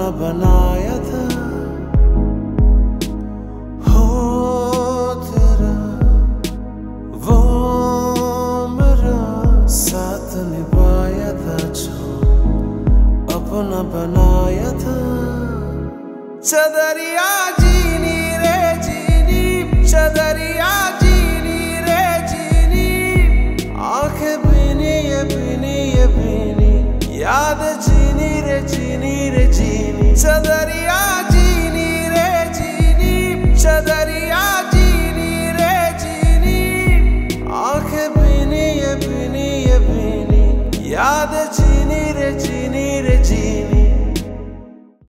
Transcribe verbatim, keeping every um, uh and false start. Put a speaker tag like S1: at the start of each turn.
S1: अपना बनाया था। हो तेरा वो मेरा साथ निभाया था, जो अपना बनाया था। चदरिया जीनी रे जीनी, चदरिया जीनी रे जीनी, आंखें भीनी ये भीनी ये भीनी, याद जीनी रे जीनी रे जीनी। चदर